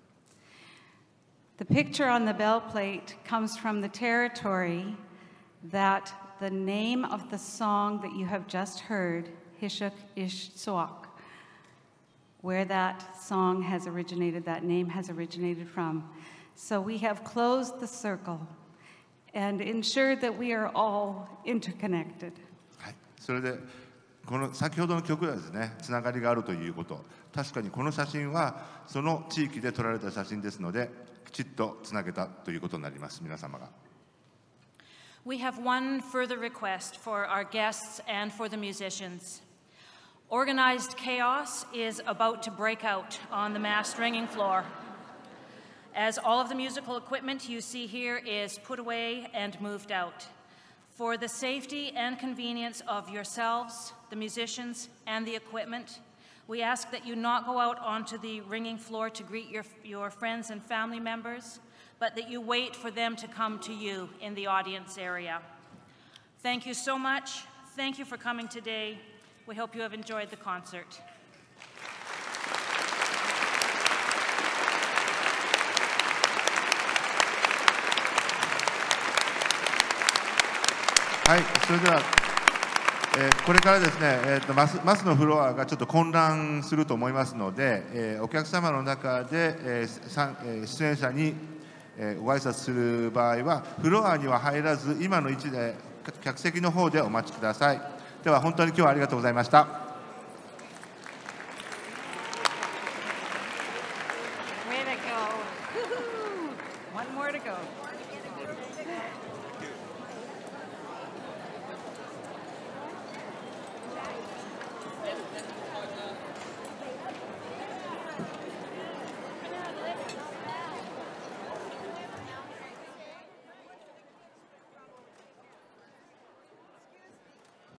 The picture on the bell plate comes from the territory that the name of the song that you have just heard, Hishuk Ish Suak, where that song has originated, that name has originated from. So we have closed the circle and ensured that we are all interconnected. はい、それでこの先ほどの曲はですね、つながりがあるということ、確かにこの写真はその地域で撮られた写真ですので、きちっとつなげたということになります、皆様が。 We have one further request for our guests and for the musicians. Organized chaos is about to break out on the massed ringing floor, as all of the musical equipment you see here is put away and moved out. For the safety and convenience of yourselves, the musicians, and the equipment, we ask that you not go out onto the ringing floor to greet your, your friends and family members, but that you wait for them to come to you in the audience area. Thank you so much. Thank you for coming today. We hope you have enjoyed the concert. はい、それでは、えー、これからですね、えーと、マス、マスのフロアがちょっと混乱すると思いますので、えー、お客様の中で、えーさんえー、出演者に、えー、ご挨拶する場合はフロアには入らず今の位置で客席の方でお待ちください。では本当に今日はありがとうございました。 Way to go. One more to go.